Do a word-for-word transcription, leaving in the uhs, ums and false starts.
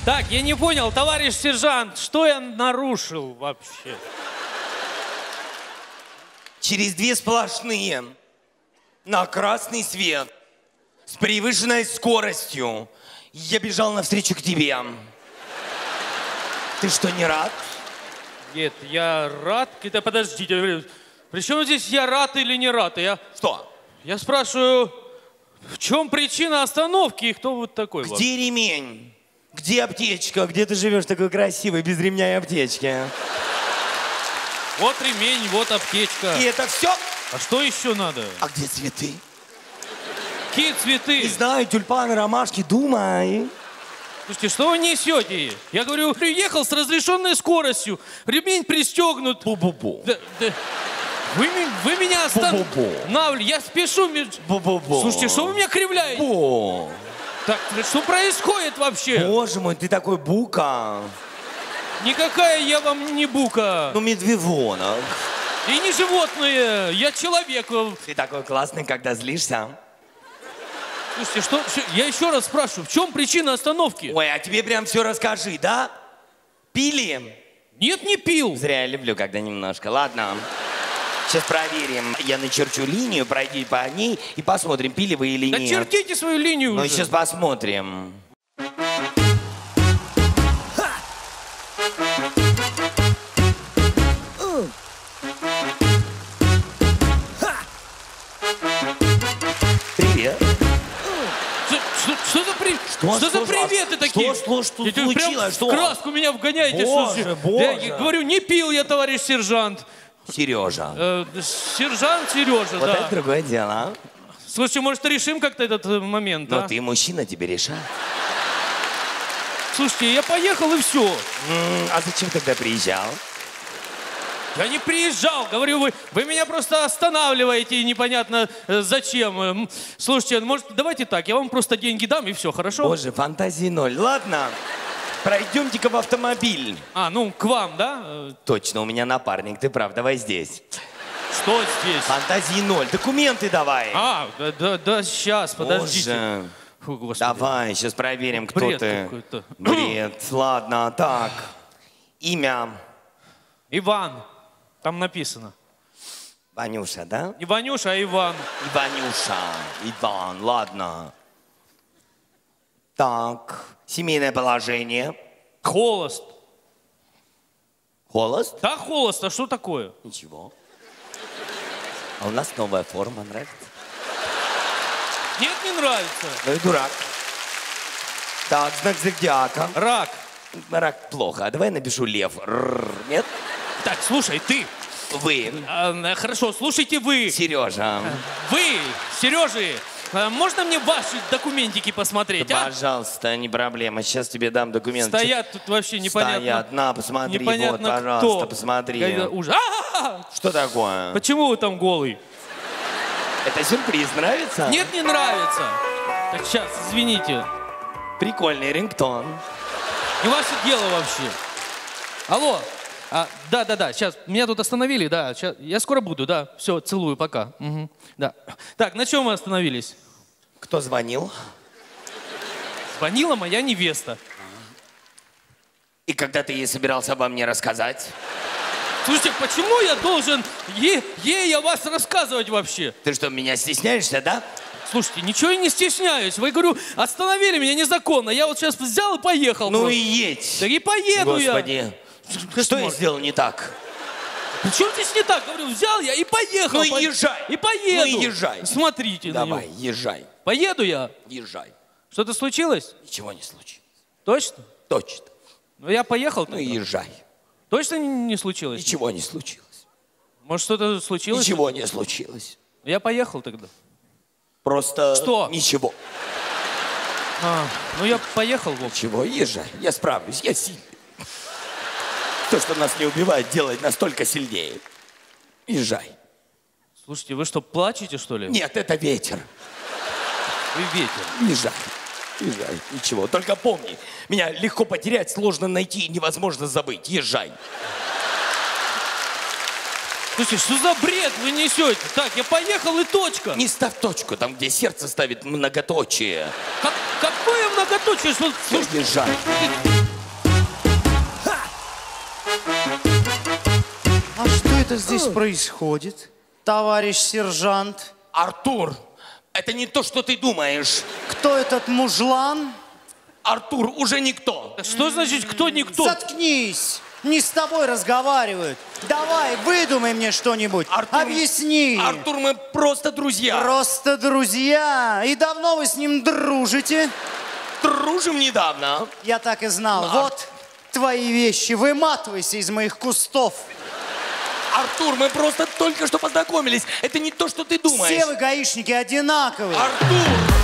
Так, я не понял, товарищ сержант, что я нарушил вообще? Через две сплошные на красный свет с превышенной скоростью я бежал навстречу к тебе. Ты что, не рад? Нет, я рад. Это подождите. При чем здесь я рад или не рад? Я... Что? Я спрашиваю, в чем причина остановки и кто вот такой? Где вообще? ремень? Где аптечка? Где ты живешь такой красивый, без ремня и аптечки? Вот ремень, вот аптечка. И это все? А что еще надо? А где цветы? Какие цветы? Не знаю, тюльпаны, ромашки, думай. Слушайте, что вы несете? Я говорю, приехал с разрешенной скоростью, ремень пристегнут. Бу-бу-бу. Да, да. Вы, вы меня останавливаете. Я спешу. Бу-бу-бу. Слушайте, что вы меня кривляете? Бу. Так, что происходит вообще? Боже мой, ты такой бука. Никакая я вам не бука. Ну, медвежонок. И не животное, я человек. Ты такой классный, когда злишься. Слушайте, что, что, я еще раз спрашиваю, в чем причина остановки? Ой, а тебе прям все расскажи, да? Пили? Нет, не пил. Зря я люблю, когда немножко. Ладно, сейчас проверим. Я начерчу линию, пройди по ней и посмотрим, пили вы или да нет. Да чертите свою линию Ну, уже. сейчас посмотрим. Привет. Что, что за, при... Что, что за приветы а такие? Что, что, что Это случилось? прям Что? в краску меня вгоняете. Боже, что, боже. Я, я говорю, не пил я, товарищ сержант. Сережа. Э, сержант Сережа, Вот да. это другое дело, а? Слушайте, может, решим как-то этот э, момент, Но а? ты мужчина, тебе решать. Слушайте, я поехал и все. М, а зачем тогда приезжал? Я не приезжал, говорю, вы, вы меня просто останавливаете, непонятно э, зачем. Эм, Слушайте, может, давайте так, я вам просто деньги дам и все, хорошо? Боже, фантазии ноль. Ладно, пройдемте-ка в автомобиль. А, ну, к вам, да? Э, Точно, у меня напарник, ты прав, давай здесь. Что здесь? Фантазии ноль, документы давай. А, да, да, да, сейчас, подождите. Боже. Фу, Господи. Давай, сейчас проверим, кто Бред ты. какой-то. Бред, ладно, так. Имя. Иван, там написано. Ванюша, да? Не Ванюша, а Иван. Иванюша, Иван, ладно. Так, семейное положение. Холост. Холост? Да, холост, а что такое? Ничего. А у нас новая форма, нравится? Нет, не нравится. Ну и дурак. Так, знак зодиака. Рак. Рак плохо. А давай я напишу лев. Р-р-р. Нет? Так, слушай, ты. Вы. А, хорошо, слушайте вы. Сережа. Вы, Сережи, а можно мне ваши документики посмотреть, Да, а? пожалуйста, не проблема. Сейчас тебе дам документы. Стоят тут вообще непонятно. Стоят. На, посмотри. Непонятно вот, пожалуйста, кто. посмотри. Когда ужас. А-а-а! Что такое? Почему вы там голый? Это сюрприз, нравится? Нет, не нравится. Так, сейчас, извините. Прикольный рингтон. Не ваше дело вообще. Алло. А, да, да, да, сейчас. Меня тут остановили, да. Сейчас, я скоро буду, да. Все, целую, пока. Угу, да. Так, на чем мы остановились? Кто звонил? Звонила моя невеста. И когда ты ей собирался обо мне рассказать? Слушайте, почему я должен е- ей о вас рассказывать вообще? Ты что, меня стесняешься, да? Слушайте, ничего я не стесняюсь. Вы, говорю, остановили меня незаконно. Я вот сейчас взял и поехал. Ну просто. и едь. Да и поеду Господи. я. Что я сделал не так? Причем здесь не так? Говорю, взял я и поехал. Ну и По- езжай. И поеду. Ну и езжай. Смотрите Давай, на него. езжай. Поеду я. Езжай. Что-то случилось? Ничего не случилось. Точно? Точно. Ну я поехал. Ну тогда. и езжай. Точно не случилось? Ничего не случилось. Может, что-то случилось? Ничего не случилось. Я поехал тогда. Просто Что? ничего. А, ну я поехал, в общем. Ничего, езжай. Я справлюсь, я сильный. То, что нас не убивает, делает настолько сильнее. Езжай. Слушайте, вы что, плачете, что ли? Нет, это ветер. Вы ветер. Езжай. Езжай. Ничего. Только помни, меня легко потерять, сложно найти и невозможно забыть. Езжай. Слушайте, что за бред вы несете? Так, я поехал и точка. Не ставь точку там, где сердце ставит многоточие. Как, какое многоточие? случилось? Вот, слушай, Бежать. А что это здесь происходит, товарищ сержант? Артур, это не то, что ты думаешь. Кто этот мужлан? Артур уже никто. что значит кто никто? Заткнись! Не с тобой разговаривают. Давай, выдумай мне что-нибудь. Артур, Объясни. Артур, мы просто друзья. Просто друзья. И давно вы с ним дружите? Дружим недавно. Я так и знал. Ар- Вот твои вещи. Выматывайся из моих кустов. Артур, мы просто только что познакомились. Это не то, что ты думаешь. Все вы, гаишники, одинаковые. Артур!